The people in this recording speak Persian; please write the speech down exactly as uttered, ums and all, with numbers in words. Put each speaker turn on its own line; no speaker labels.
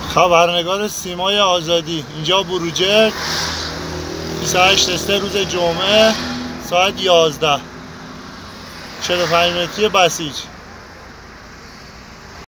خبرنگار سیمای آزادی، اینجا بروجرد، بیست و هشت روز جمعه ساعت یازده، چهل و پنج متری بسیج.